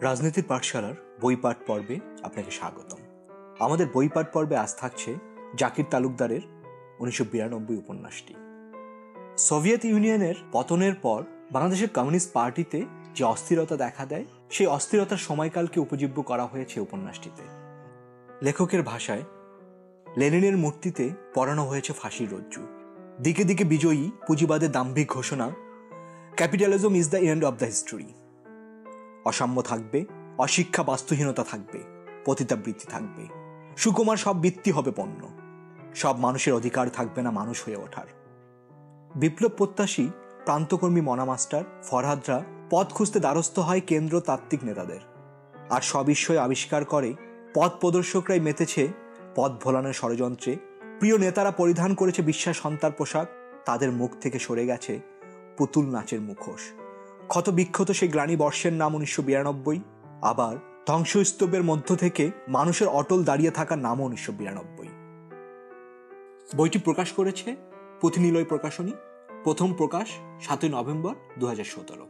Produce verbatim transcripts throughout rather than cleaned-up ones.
রাজনীতির পাঠশালার বই পাঠ পর্বে আপনাকে স্বাগতম। আমাদের বই পাঠ পর্বে আজ থাকছে জাকির তালুকদারের উনিশশো বিরানব্বই উপন্যাসটি। সোভিয়েত ইউনিয়নের পতনের পর বাংলাদেশের কমিউনিস্ট পার্টিতে যে অস্থিরতা দেখা দেয়, সেই অস্থিরতার সময়কালকে উপজীব্য করা হয়েছে উপন্যাসটিতে। লেখকের ভাষায় লেনিনের মূর্তিতে পরানো হয়েছে ফাঁসির রজ্জু। দিকে দিকে বিজয়ী পুঁজিবাদের দাম্ভিক ঘোষণা, capitalism is the end of the history. অসাম্য থাকবে, অশিক্ষা বাস্তুহীনতা থাকবে, পতিতাবৃত্তি থাকবে, সুকুমার সব বৃত্তি হবে পণ্য, সব মানুষের অধিকার থাকবে না মানুষ হয়ে ওঠার। বিপ্লব প্রত্যাশী প্রান্তকর্মী মনা মাস্টার ফরহাদরা পথ খুঁজতে দ্বারস্থ হয় কেন্দ্র তাত্ত্বিক নেতাদের, আর সবিস্ময় আবিষ্কার করে পথ প্রদর্শকরাই মেতেছে পথ ভোলানোর ষড়যন্ত্রে। প্রিয় নেতারা পরিধান করেছে বিশ্বাস সন্তার পোশাক, তাদের মুখ থেকে সরে গেছে পুতুল নাচের মুখোশ। ক্ষত বিক্ষত সেই গ্লানি বর্ষের নাম উনিশশো বিরানব্বই, আবার ধ্বংসস্তূপের মধ্য থেকে মানুষের অটল দাঁড়িয়ে থাকার নামও উনিশশো বিরানব্বই। বইটি প্রকাশ করেছে পুঁথিনিলয় প্রকাশনী। প্রথম প্রকাশ সাতই নভেম্বর দু হাজার সতেরো।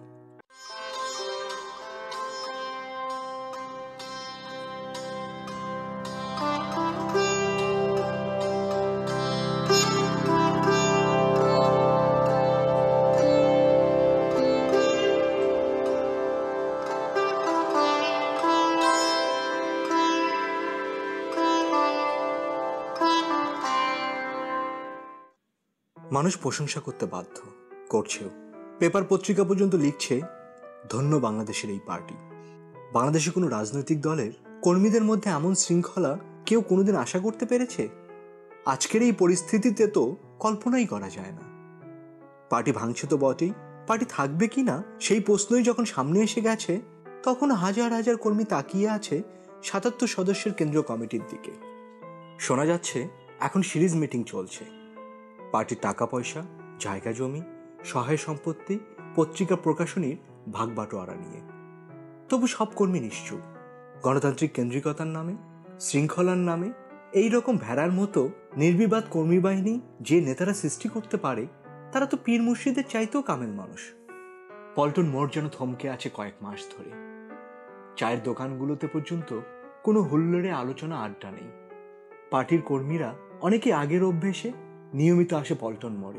মানুষ প্রশংসা করতে বাধ্য, করছেও। পেপার পত্রিকা পর্যন্ত লিখছে, ধন্য বাংলাদেশের এই পার্টি। বাংলাদেশে কোনো রাজনৈতিক দলের কর্মীদের মধ্যে এমন শৃঙ্খলা কেউ কোনোদিন আশা করতে পেরেছে? আজকের এই পরিস্থিতিতে তো কল্পনাই করা যায় না। পার্টি ভাঙছে তো বটেই, পার্টি থাকবে কি না সেই প্রশ্নই যখন সামনে এসে গেছে, তখন হাজার হাজার কর্মী তাকিয়ে আছে সাতাত্তর সদস্যের কেন্দ্রীয় কমিটির দিকে। শোনা যাচ্ছে এখন সিরিজ মিটিং চলছে। পার্টির টাকা পয়সা, জায়গা জমি, সহায় সম্পত্তি, পত্রিকা প্রকাশনীর ভাগ বাটোয়ারা নিয়ে। তবু সব কর্মী নিশ্চুপ। গণতান্ত্রিক কেন্দ্রিকতার নামে, শৃঙ্খলার নামে এই রকম ভেড়ার মতো নির্বিবাদ কর্মী বাহিনী যে নেতারা সৃষ্টি করতে পারে, তারা তো পীর মুর্শিদের চাইতেও কামেল মানুষ। পল্টন মোড় যেন থমকে আছে কয়েক মাস ধরে। চায়ের দোকানগুলোতে পর্যন্ত কোনো হুল্লোড়ে আলোচনা আড্ডা নেই। পার্টির কর্মীরা অনেকে আগের অভ্যেসে নিয়মিত আসে পল্টন মোড়ে,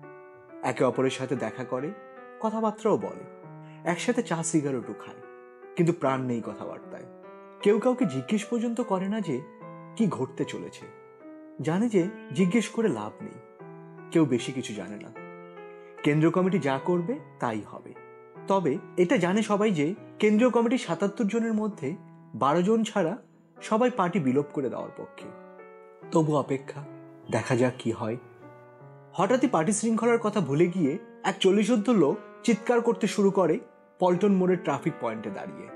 একে অপরের সাথে দেখা করে, কথাবার্তাও বলে, একসাথে চা সিগারেটও খায়, কিন্তু প্রাণ নেই কথাবার্তায়। কেউ কাউকে জিজ্ঞেস পর্যন্ত করে না যে কি ঘটতে চলেছে। জানে যে জিজ্ঞেস করে লাভ নেই। কেউ বেশি কিছু জানে না। কেন্দ্রীয় কমিটি যা করবে তাই হবে। তবে এটা জানে সবাই যে কেন্দ্রীয় কমিটি সাতাত্তর জনের মধ্যে বারো জন ছাড়া সবাই পার্টি বিলোপ করে দেওয়ার পক্ষে। তবু অপেক্ষা, দেখা যাক কি হয়। হঠাৎই পার্টি শৃঙ্খলার কথা ভুলে গিয়ে এক চল্লিশোর্ধ্ব লোক চিৎকার করতে শুরু করে পল্টন মোড়ের ট্রাফিক পয়েন্টে দাঁড়িয়ে।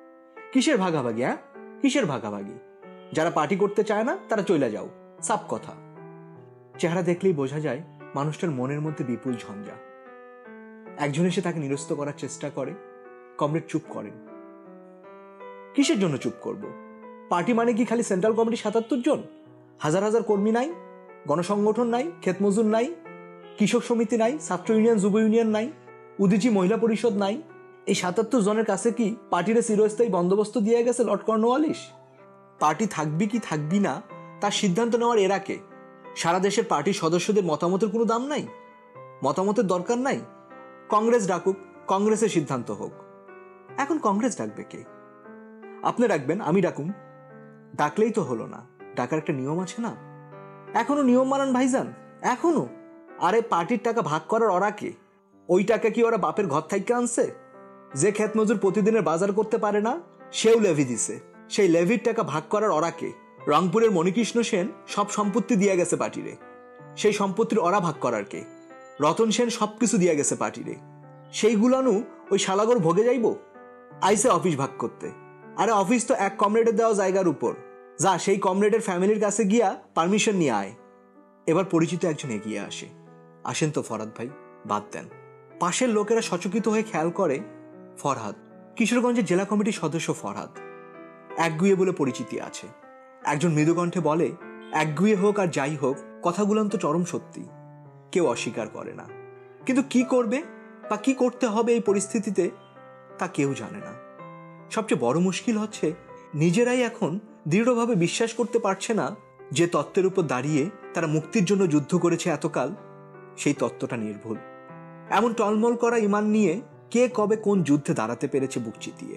কিসের ভাগাভাগি? হ্যাঁ, কিসের ভাগাভাগি? যারা পার্টি করতে চায় না তারা চলে যাও, সাপ কথা। চেহারা দেখলেই বোঝা যায় মানুষটার মনের মধ্যে বিপুল ঝঞ্ঝা। একজন এসে তাকে নিরস্ত করার চেষ্টা করে। কমরেড চুপ করেন। কিসের জন্য চুপ করব? পার্টি মানে কি খালি সেন্ট্রাল কমিটি সাতাত্তর জন? হাজার হাজার কর্মী নাই, গণসংগঠন নাই, ক্ষেতমজুর নাই, কৃষক সমিতি নাই, ছাত্র ইউনিয়ন, যুব ইউনিয়ন নাই, উদীচী মহিলা পরিষদ নাই? এই সাতাত্তর জনের কাছে কি পার্টির চিরস্থায়ী বন্দোবস্ত দিয়ে গেছে লর্ড কর্নওয়ালিস? পার্টি থাকবি কি থাকবি না তার সিদ্ধান্ত নেওয়ার এরা কে? সারা দেশের পার্টির সদস্যদের মতামতের কোনো দাম নাই? মতামতের দরকার নাই? কংগ্রেস ডাকুক, কংগ্রেসের সিদ্ধান্ত হোক। এখন কংগ্রেস ডাকবে কে? আপনি ডাকবেন, আমি ডাকুম? ডাকলেই তো হলো না, ডাকার একটা নিয়ম আছে না? এখনো নিয়ম মানান ভাইজান, এখনো? আরে পার্টির টাকা ভাগ করার ওরা কে? ওই টাকা কি ওরা বাপের ঘর থেকে আনছে? যে ক্ষেত মজুর প্রতিদিনের বাজার করতে পারে না, সেও লেভি দিছে। সেই লেভির টাকা ভাগ করার ওরা কে? রংপুরের মণিকৃষ্ণ সেন সব সম্পত্তি দিয়ে গেছে পার্টিরে, সেই সম্পত্তির ওরা ভাগ করার কে? রতন সেন সবকিছু দিয়ে গেছে পার্টিরে, সেইগুলানু ওই শালাগর ভোগে যাইব? আইসে অফিস ভাগ করতে। আরে অফিস তো এক কমরেডের দেওয়া জায়গার উপর, যা সেই কমরেডের ফ্যামিলির কাছে গিয়া পারমিশন নিয়ে আয়। এবার পরিচিত একজন এগিয়ে আসে। আসেন তো ফরহাদ ভাই, বাদ দেন। পাশের লোকেরা সচকিত হয়ে খেয়াল করে ফরহাদ, কিশোরগঞ্জের জেলা কমিটির সদস্য ফরহাদ। একগুয়ে বলে পরিচিতি আছে। একজন মৃদুকণ্ঠে বলে, একগুয়ে হোক আর যাই হোক, কথাগুলো তো চরম সত্যি, কেউ অস্বীকার করে না। কিন্তু কি করবে বা কি করতে হবে এই পরিস্থিতিতে তা কেউ জানে না। সবচেয়ে বড় মুশকিল হচ্ছে নিজেরাই এখন দৃঢ়ভাবে বিশ্বাস করতে পারছে না যে তত্ত্বের উপর দাঁড়িয়ে তারা মুক্তির জন্য যুদ্ধ করেছে এতকাল সেই তত্ত্বটা নির্ভুল। এমন টলমল করা ইমান নিয়ে কে কবে কোন যুদ্ধে দাঁড়াতে পেরেছে বুক চিতিয়ে।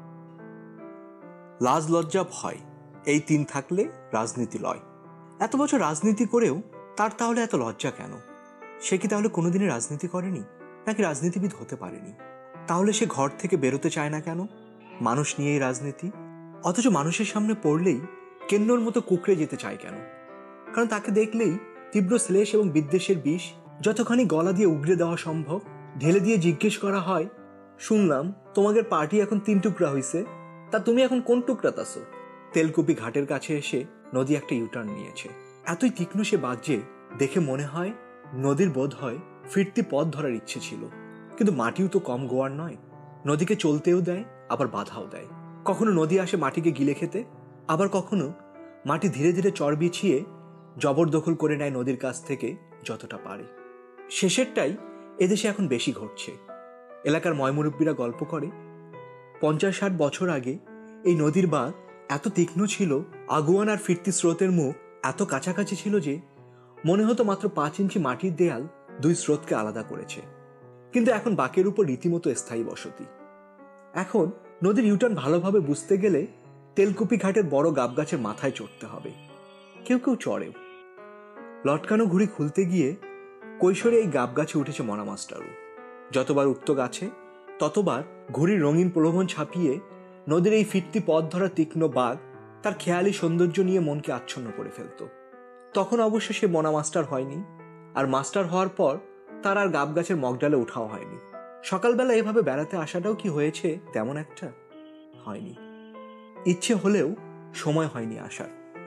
লাজ লজ্জা ভয় এই তিন থাকলে রাজনীতি লয়। এত বছর রাজনীতি করেও তার তাহলে এত লজ্জা কেন? সে কি তাহলে কোনোদিনই রাজনীতি করেনি, নাকি রাজনীতিবিদ হতে পারেনি? তাহলে সে ঘর থেকে বেরোতে চায় না কেন? মানুষ নিয়েই রাজনীতি, অথচ মানুষের সামনে পড়লেই কেন্নর মতো কুকড়ে যেতে চায় কেন? কারণ তাকে দেখলেই তীব্র শ্লেষ এবং বিদ্বেষের বিষ যতখানি গলা দিয়ে উগড়ে দেওয়া সম্ভব ঢেলে দিয়ে জিজ্ঞেস করা হয়, শুনলাম তোমাদের পার্টি এখন তিন টুকরা হইছে, তা তুমি এখন কোন টুকরাতাছো? তেলকুপি ঘাটের কাছে এসে নদী একটা ইউটার্ন নিয়েছে। এতই তীক্ষ্ণ সে বাজে দেখে মনে হয় নদীর বোধ হয় ফিরতি পথ ধরার ইচ্ছে ছিল। কিন্তু মাটিও তো কম গোয়ার নয়, নদীকে চলতেও দেয় আবার বাধাও দেয়। কখনো নদী আসে মাটিকে গিলে খেতে, আবার কখনো মাটি ধীরে ধীরে চর বিছিয়ে জবরদখল করে নেয় নদীর কাছ থেকে যতটা পারে। শেষেরটাই এদেশে এখন বেশি ঘটছে। এলাকার ময়মুরব্বীরা গল্প করে, পঞ্চাশ ষাট বছর আগে এই নদীর বাঁধ এত তীক্ষ্ণ ছিল, আগুয়ান আর ফিরতি স্রোতের মুখ এত কাছাকাছি ছিল যে মনে হতো মাত্র পাঁচ ইঞ্চি মাটির দেয়াল দুই স্রোতকে আলাদা করেছে। কিন্তু এখন বাঁকের উপর রীতিমতো স্থায়ী বসতি। এখন নদীর ইউটার্ন ভালোভাবে বুঝতে গেলে তেলকুপি ঘাটের বড় গাবগাছের মাথায় চড়তে হবে। কেউ কেউ চড়েও। লটকানো ঘুড়ি খুলতে গিয়ে কৈশোরে এই গাবগাছে উঠেছে মনা মাস্টারও। যতবার উঠত গাছে ততবার ঘুড়ির রঙিন প্রলোভন ছাপিয়ে নদীর এই ফিরতি পথ ধরা তীক্ষ্ণ বাঘ তার খেয়ালি সৌন্দর্য নিয়ে মনকে আচ্ছন্ন করে ফেলত। তখন অবশ্য সে মনা মাস্টার হয়নি, আর মাস্টার হওয়ার পর তার আর গাবগাছের মগডালে উঠাও হয়নি। সকালবেলা এভাবে বেড়াতে আসাটাও কি হয়েছে তেমন একটা? হয়নি। ইচ্ছে হলেও সময় হয়নি আসার।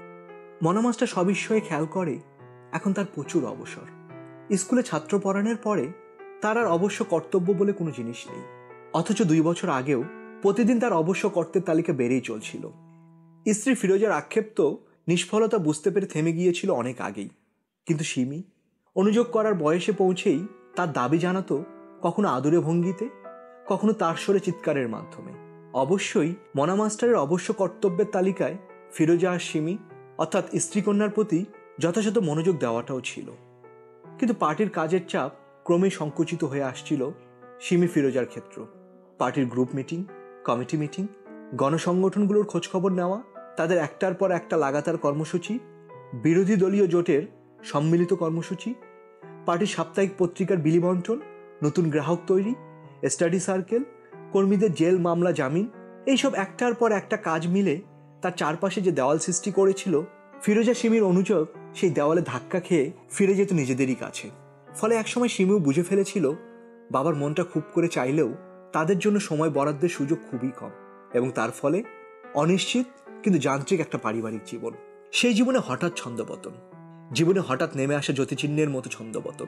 মনা মাস্টার সবিস্ময়ে খেয়াল করে এখন তার প্রচুর অবসর। স্কুলে ছাত্র পড়ানোর পরে তার আর অবশ্য কর্তব্য বলে কোনো জিনিস নেই, অথচ দুই বছর আগেও প্রতিদিন তার অবশ্য কর্তের তালিকা বেড়েই চলছিল। স্ত্রী ফিরোজার আক্ষেপ তো নিষ্ফলতা বুঝতে পেরে থেমে গিয়েছিল অনেক আগেই। কিন্তু সিমি অনুযোগ করার বয়সে পৌঁছেই তার দাবি জানাতো, কখনো আদুরে ভঙ্গিতে, কখনো তার স্বরে চিৎকারের মাধ্যমে। অবশ্যই মনা মাস্টারের অবশ্য কর্তব্যের তালিকায় ফিরোজা আর সিমি অর্থাৎ স্ত্রীকন্যার প্রতি যথাযথ মনোযোগ দেওয়াটাও ছিল। কিন্তু পার্টির কাজের চাপ ক্রমেই সংকুচিত হয়ে আসছিল সিমি ফিরোজার ক্ষেত্র। পার্টির গ্রুপ মিটিং, কমিটি মিটিং, গণসংগঠনগুলোর খোঁজখবর নেওয়া, তাদের একটার পর একটা লাগাতার কর্মসূচি, বিরোধী দলীয় জোটের সম্মিলিত কর্মসূচি, পার্টির সাপ্তাহিক পত্রিকার বিলি বন্টন, নতুন গ্রাহক তৈরি, স্টাডি সার্কেল, কর্মীদের জেল মামলা জামিন, এইসব একটার পর একটা কাজ মিলে তার চারপাশে যে দেওয়াল সৃষ্টি করেছিল, ফিরোজা সিমির অনুযোগ সেই দেওয়ালে ধাক্কা খেয়ে ফিরে যেত নিজেদেরই কাছে। ফলে একসময় সিমিও বুঝে ফেলেছিল বাবার মনটা খুব করে চাইলেও তাদের জন্য সময় বরাদ্দের সুযোগ খুবই কম, এবং তার ফলে অনিশ্চিত কিন্তু যান্ত্রিক একটা পারিবারিক জীবন। সেই জীবনে হঠাৎ ছন্দপতন, জীবনে হঠাৎ নেমে আসা জ্যোতিচিহ্নের মতো ছন্দপতন।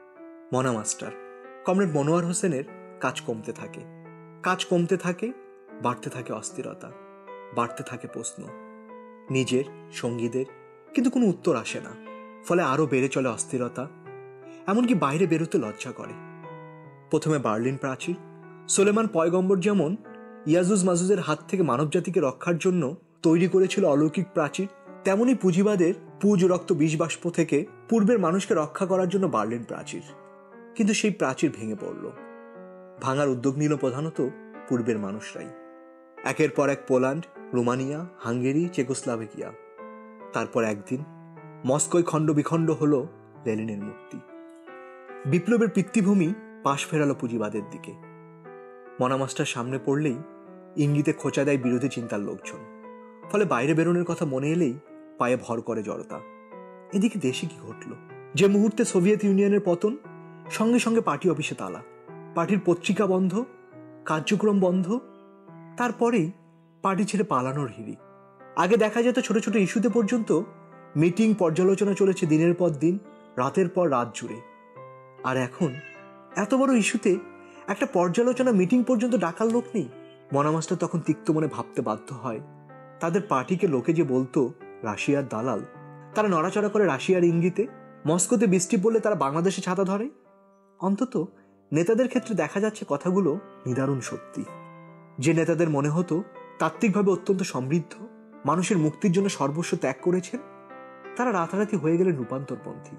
মনা মাস্টার কমরেড মনোয়ার হোসেনের কাজ কমতে থাকে, কাজ কমতে থাকে, বাড়তে থাকে অস্থিরতা, বাড়তে থাকে প্রশ্ন নিজের, সঙ্গীদের, কিন্তু কোনো উত্তর আসে না। ফলে আরও বেড়ে চলে অস্থিরতা, এমনকি বাইরে বেরোতে লজ্জা করে। প্রথমে বার্লিন প্রাচীর, সোলেমান পয়গম্বর যেমন ইয়াজুজ মাজুজের হাত থেকে মানবজাতিকে রক্ষার জন্য তৈরি করেছিল অলৌকিক প্রাচীর, তেমনি পুঁজিবাদের পুজ রক্ত বিষবাষ্প থেকে পূর্বের মানুষকে রক্ষা করার জন্য বার্লিন প্রাচীর। কিন্তু সেই প্রাচীর ভেঙে পড়ল। ভাঙার উদ্যোগ নিল প্রধানত পূর্বের মানুষরাই। একের পর এক পোল্যান্ড, রোমানিয়া, হাঙ্গেরি, চেকোস্লোভাকিয়া। তারপর একদিন মস্কোয় খণ্ড বিখণ্ড হল লেনিনের মূর্তি। বিপ্লবের পিতৃভূমি পাশ ফেরালো পুঁজিবাদের দিকে। মনা মাস্টার সামনে পড়লেই ইঙ্গিতে খোঁচা দেয় বিরোধী চিন্তার লোকজন। ফলে বাইরে বেরোনোর কথা মনে এলেই পায়ে ভর করে জড়তা। এদিকে দেশে কি ঘটল? যে মুহূর্তে সোভিয়েত ইউনিয়নের পতন, সঙ্গে সঙ্গে পার্টি অফিসে তালা, পার্টির পত্রিকা বন্ধ, কার্যক্রম বন্ধ। তারপরেই পার্টি ছেড়ে পালানোর হিড়িক। আগে দেখা যেত ছোট ছোট ইস্যুতে পর্যন্ত মিটিং, পর্যালোচনা চলেছে দিনের পর দিন, রাতের পর রাত জুড়ে। আর এখন এত বড় ইস্যুতে একটা পর্যালোচনা মিটিং পর্যন্ত ডাকার লোক নেই। মনা মাস্টার তখন তিক্ত মনে ভাবতে বাধ্য হয়, তাদের পার্টিকে লোকে যে বলতো রাশিয়ার দালাল, তারা নড়াচড়া করে রাশিয়ার ইঙ্গিতে। মস্কোতে বৃষ্টি পড়লে তারা বাংলাদেশে ছাতা ধরে। অন্তত নেতাদের ক্ষেত্রে দেখা যাচ্ছে কথাগুলো নিদারুণ সত্যি। যে নেতাদের মনে হতো তাত্ত্বিকভাবে অত্যন্ত সমৃদ্ধ, মানুষের মুক্তির জন্য সর্বস্ব ত্যাগ করেছেন, তারা রাতারাতি হয়ে গেলেন রূপান্তরপন্থী।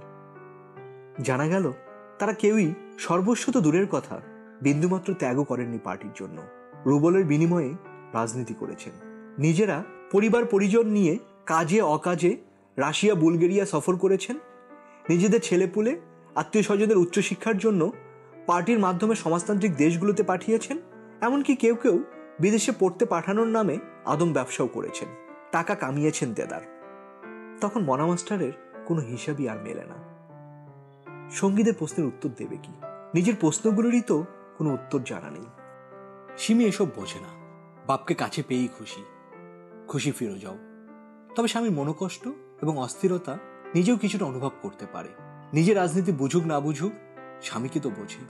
জানা গেল তারা কেউই সর্বস্ব তো দূরের কথা, বিন্দুমাত্র ত্যাগও করেননি পার্টির জন্য। রুবলের বিনিময়ে রাজনীতি করেছেন। নিজেরা পরিবার পরিজন নিয়ে কাজে অকাজে রাশিয়া বুলগেরিয়া সফর করেছেন। নিজেদের ছেলেপুলে আত্মীয় স্বজনদের উচ্চশিক্ষার জন্য পার্টির মাধ্যমে সমাজতান্ত্রিক দেশগুলোতে পাঠিয়েছেন। এমনকি কেউ কেউ বিদেশে পড়তে পাঠানোর নামে আদম ব্যবসাও করেছেন, টাকা কামিয়েছেন দেদার। তখন মনা মাস্টারের কোনো হিসাবই আর মেলে না। সঙ্গীদের প্রশ্নের উত্তর দেবে কি? নিজের প্রশ্নগুলোরই তো কোনো উত্তর জানা নেই। সিমি এসব বোঝে না। বাপকে কাছে পেয়েই খুশি, খুশি ফিরে যাও। তবে স্বামীর মনোকষ্ট এবং অস্থিরতা নিজেও কিছুটা অনুভব করতে পারে। নিজের রাজনীতি বুঝুক না বুঝুক, স্বামীকে তো বোঝে।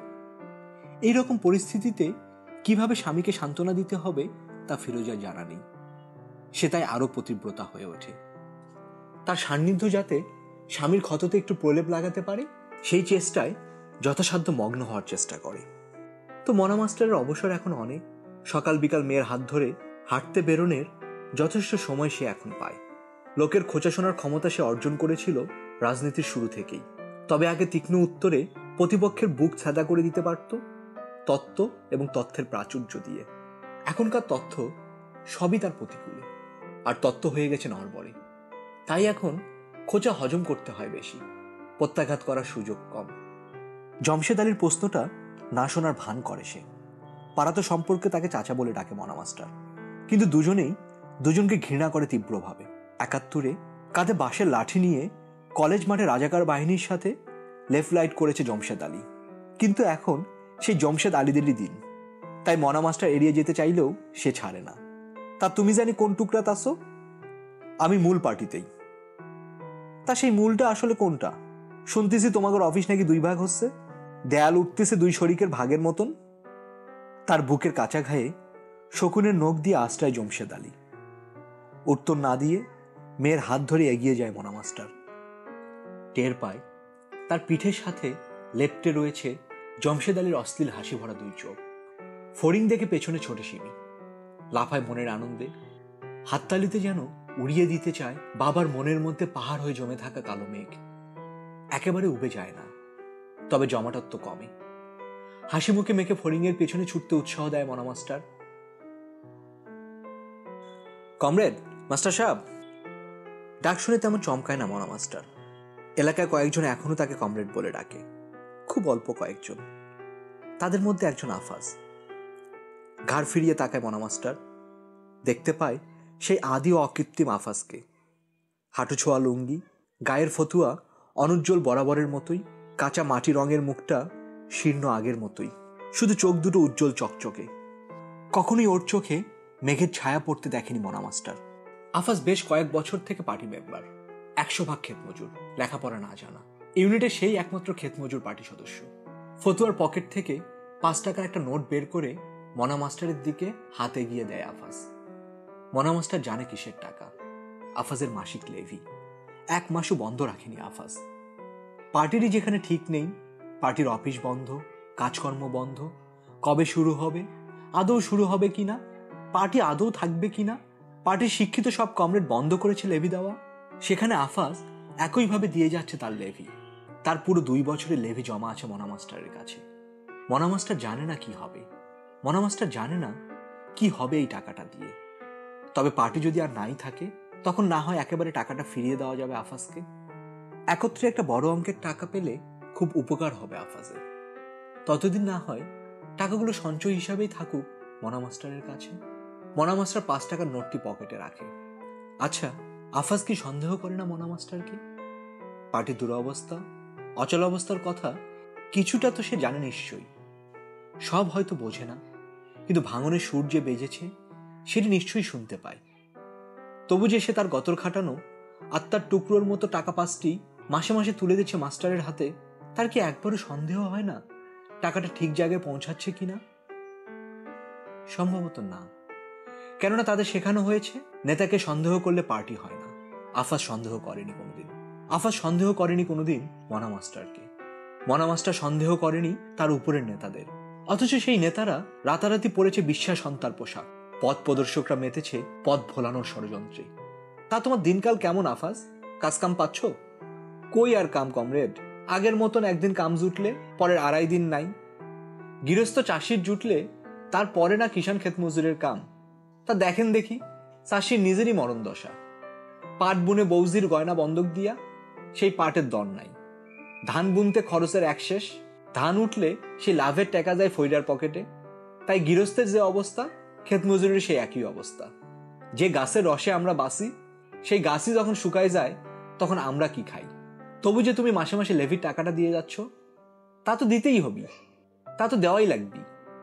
এইরকম পরিস্থিতিতে কিভাবে স্বামীকে সান্ত্বনা দিতে হবে তা ফিরোজার জানা নেই। সে তাই আরো প্রতিব্রতা হয়ে ওঠে। তার সান্নিধ্য যাতে স্বামীর ক্ষততে একটু প্রলেপ লাগাতে পারে, সেই চেষ্টায় যথাসাধ্য মগ্ন হওয়ার চেষ্টা করে। তো মনা মাস্টারের অবসর এখন অনেক। সকাল বিকাল মেয়ের হাত ধরে হাঁটতে বেরোনের যথেষ্ট সময় সে এখন পায়। লোকের খোঁচা শোনার ক্ষমতা সে অর্জন করেছিল রাজনীতির শুরু থেকেই। তবে আগে তীক্ষ্ণ উত্তরে প্রতিপক্ষের বুক ছাদা করে দিতে পারত তত্ত্ব এবং তথ্যের প্রাচুর্য দিয়ে। এখনকার তথ্য সবই তার প্রতিকূলে, আর তত্ত্ব হয়ে গেছে নড়বড়ে। তাই এখন খোঁচা হজম করতে হয় বেশি, প্রত্যাঘাত করার সুযোগ কম। জমশেদ আলীর প্রশ্নটা না শোনার ভান করে সে। পাড়াতো সম্পর্কে তাকে চাচা বলে ডাকে মনা মাস্টার, কিন্তু দুজনেই দুজনকে ঘৃণা করে তীব্রভাবে। একাত্তরে কাঁধে বাঁশের লাঠি নিয়ে কলেজ মাঠে রাজাকার বাহিনীর সাথে লেফট লাইট করেছে জমশেদ আলী, কিন্তু এখন সেই জমশেদ আলীদেরই দিন। তাই মনা মাস্টার এড়িয়ে যেতে চাইলেও সে ছাড়ে না। তা তুমি জানি কোন টুকরা তাসো? আমি মূল পার্টিতেই। তা সেই মূলটা আসলে কোনটা? শুনতেছি তোমাদের অফিস নাকি দুই ভাগ হচ্ছে, দেয়াল উঠতেছে দুই শরিকের ভাগের মতন। তার বুকের কাঁচা ঘায়ে শকুনের নখ দিয়ে আশ্রয় জমশেদ আলী। উত্তর না দিয়ে মেয়ের হাত ধরে এগিয়ে যায় মনা মাস্টার। টের পায় তার পিঠের সাথে লেপ্টে রয়েছে জমশেদ আলীর অশ্লীল হাসি ভরা দুই চোখ। ফড়িং দেখে পেছনে ছোটে সিমি, লাফায় মনের আনন্দে। হাততালিতে যেন উড়িয়ে দিতে চায় বাবার মনের মধ্যে পাহাড় হয়ে জমে থাকা কালো মেঘ। একেবারে উবে যায় না, তবে জমাটত্ব কমে। হাসি মুখে মেখে ফড়িং এর পেছনে ছুটতে উৎসাহ দেয় মনা মাস্টার। কমরেড, মাস্টার সাহেব। ডাক শুনে তেমন চমকায় না মনা মাস্টার। এলাকায় কয়েকজন এখনো তাকে কমরেড বলে ডাকে, খুব অল্প কয়েকজন। তাদের মধ্যে একজন আফাজ। ঘাড় ফিরিয়ে তাকায় মনা মাস্টার, দেখতে পায় সেই আদি ও অকৃত্রিম আফাজকে। হাঁটু ছোঁয়া লুঙ্গি, গায়ের ফতুয়া অনুজ্জ্বল বরাবরের মতোই, কাঁচা মাটি রঙের মুখটা শীর্ণ আগের মতোই, শুধু চোখ দুটো উজ্জ্বল চকচকে। কখনোই ওর চোখে মেঘের ছায়া পড়তে দেখেনি মনা মাস্টার। আফাজ বেশ কয়েক বছর থেকে পার্টি মেম্বার, একশো ভাগ ক্ষেতমজুর, লেখাপড়া না জানা। ইউনিটের সেই একমাত্র ক্ষেতমজুর পার্টি সদস্য। ফতুয়ার পকেট থেকে পাঁচ টাকার একটা নোট বের করে মনা মাস্টারের দিকে হাত এগিয়ে দেয় আফাজ। মনা মাস্টার জানে কিসের টাকা, আফাজের মাসিক লেভি। এক মাসও বন্ধ রাখেনি আফাজ। পার্টিরই যেখানে ঠিক নেই, পার্টির অফিস বন্ধ, কাজকর্ম বন্ধ, কবে শুরু হবে, আদৌ শুরু হবে কিনা, পার্টি আদৌ থাকবে কিনা, পার্টির শিক্ষিত সব কমরেড বন্ধ করেছে লেভি দেওয়া, সেখানে আফাজ একইভাবে দিয়ে যাচ্ছে তার লেভি। তার পুরো দুই বছরের লেভি জমা আছে মনা মাস্টারের কাছে। মনা মাস্টার জানে না কি হবে, মনা মাস্টার জানে না কি হবে এই টাকাটা দিয়ে। তবে পার্টি যদি আর নাই থাকে, তখন না হয় একেবারে টাকাটা ফিরিয়ে দেওয়া যাবে আফাজকে। একত্রে একটা বড় অঙ্কের টাকা পেলে খুব উপকার হবে আফাজের। ততদিন না হয় টাকাগুলো সঞ্চয় হিসাবেই থাকুক মনা মাস্টারের কাছে। মনা মাস্টার পাঁচ টাকার নোটটি পকেটে রাখে। আচ্ছা, আফাজ কি সন্দেহ করে না মনা মাস্টারকে? পার্টির দুরবস্থা, অচল অবস্থার কথা কিছুটা তো সে জানে নিশ্চয়ই। সব হয়তো বোঝে না, কিন্তু ভাঙনের সুর যে বেজেছে সেটি নিশ্চয়ই শুনতে পায়। তবু যে সে তার গতর খাটানো আত্মার টুকরোর মতো টাকা পাঁচটি মাসে মাসে তুলে দিচ্ছে মাস্টারের হাতে, তার কি একবারও সন্দেহ হয় না টাকাটা ঠিক জায়গায় পৌঁছাচ্ছে কিনা? সম্ভবত না, কেননা তাদের শেখানো হয়েছে নেতাকে সন্দেহ করলে পার্টি হয় না। আফাজ সন্দেহ করেনি কোনোদিন। আফাজ সন্দেহ করেনি কোনোদিন মনা মাস্টারকে। মনা মাস্টার সন্দেহ করেনি তার উপরের নেতাদের, অথচ সেই নেতারা রাতারাতি পড়েছে বিশ্বাস সন্তার পোশাক, পথ প্রদর্শকরা মেতেছে পথ ভোলানোর ষড়যন্ত্রে। তা তোমার দিনকাল কেমন আফাজ? কাজ কাম পাচ্ছ? কই আর কাম কমরেড, আগের মতন একদিন কাম জুটলে পরের আড়াই দিন নাই। গৃহস্থ চাষির জুটলে তার পরে না কিষাণ ক্ষেত মজুরের কাম। তা দেখেন দেখি চাষির নিজেরই মরণ দশা। পাট বুনে বৌজির গয়না বন্ধক দিয়া সেই পাটের দর নাই। ধান বুনতে খরচের এক শেষ, ধান উঠলে সেই লাভের টাকা যায় ফৈরার পকেটে। তাই গৃহস্থের যে অবস্থা, ক্ষেত মজুরের সেই একই অবস্থা। যে গাছের রসে আমরা বাঁচি, সেই গাছই যখন শুকায় যায় তখন আমরা কি খাই? তবু যে তুমি মাসে মাসে লেভির টাকাটা দিয়ে যাচ্ছ, তা তো দিতেই হবে, তা তো দেওয়াই লাগবে।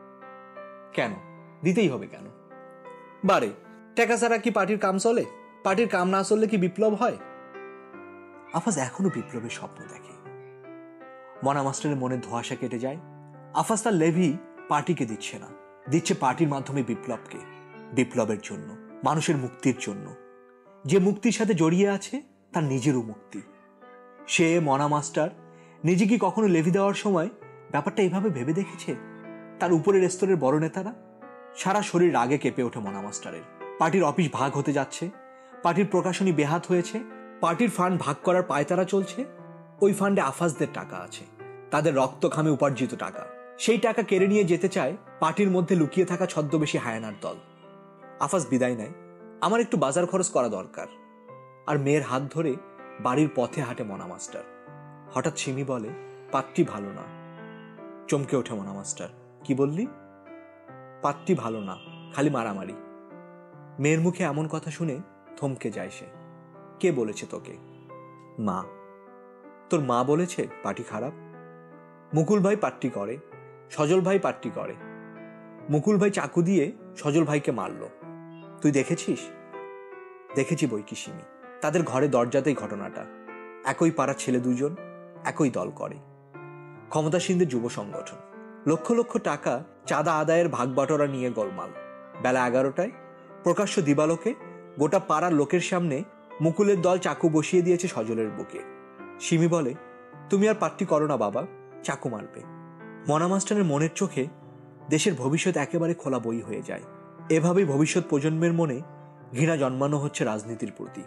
কেন দিতেই হবে কেন? বারে টাকা ছাড়া কি পার্টির কাম চলে? পার্টির কাম না চললে কি বিপ্লব হয়? আফাজ এখনো বিপ্লবের স্বপ্ন দেখে। মনা মাস্টারের মনে ধোঁয়াশা কেটে যায়। আফাজ তার লেভি পার্টিকে দিচ্ছে না, দিচ্ছে পার্টির মাধ্যমে বিপ্লবকে। বিপ্লবের জন্য, মানুষের মুক্তির জন্য। যে মুক্তির সাথে জড়িয়ে আছে তার নিজেরও মুক্তি। সে মনা মাস্টার নিজে কি কখনো লেভি দেওয়ার সময় ব্যাপারটা এইভাবে ভেবে দেখেছে? তার উপরের স্তরের বড় নেতারা? সারা শরীর রাগে কেঁপে ওঠে মনা মাস্টারের। পার্টির অফিস ভাগ হতে যাচ্ছে, পার্টির প্রকাশনী বেহাত হয়েছে, পার্টির ফান্ড ভাগ করার পায়তারা চলছে। ওই ফান্ডে আফাজদের টাকা আছে, তাদের রক্ত ঘামে উপার্জিত টাকা। সেই টাকা কেড়ে নিয়ে যেতে চায় পার্টির মধ্যে লুকিয়ে থাকা ছদ্মবেশী হায়ানার দল। আফাজ বিদায় নেয়। আমার একটু বাজার খরচ করা দরকার। আর মেয়ের হাত ধরে বাড়ির পথে হাঁটে মনা মাস্টার। হঠাৎ সিমি বলে, পাত্রী ভালো না। চমকে ওঠে মনা মাস্টার। কি বললি? পাত্রী ভালো না, খালি মারামারি। মেয়ের মুখে এমন কথা শুনে থমকে যায় সে। কে বলেছে তোকে? মা। তোর মা বলেছে পার্টি খারাপ? মুকুল ভাই পার্টি করে, সজল ভাই পার্টি করে। মুকুল ভাই চাকু দিয়ে সজল ভাইকে মারল, তুই দেখেছিস? দেখেছি বই কি সিমি। তাদের ঘরে দরজাতেই ঘটনাটা। একই পাড়ার ছেলে দুজন, একই দল করে। ক্ষমতাসীনদের যুব সংগঠন। লক্ষ লক্ষ টাকা চাঁদা আদায়ের ভাগ বাটোয়ারা নিয়ে গোলমাল। বেলা এগারোটায় প্রকাশ্য দিবালোকে গোটা পাড়ার লোকের সামনে মুকুলের দল চাকু বসিয়ে দিয়েছে সজলের বুকে। সিমি বলে, তুমি আর পার্টি করো না বাবা, চাকু মারবে। মনা মাস্টারের মনের চোখে দেশের ভবিষ্যৎ একেবারে খোলা বই হয়ে যায়। এভাবেই ভবিষ্যৎ প্রজন্মের মনে ঘৃণা জন্মানো হচ্ছে রাজনীতির প্রতি।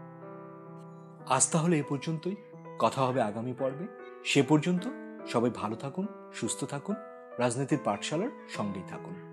আজ তাহলে এ পর্যন্তই। কথা হবে আগামী পর্বে। সে পর্যন্ত সবাই ভালো থাকুন, সুস্থ থাকুন, রাজনীতির পাঠশালার সঙ্গেই থাকুন।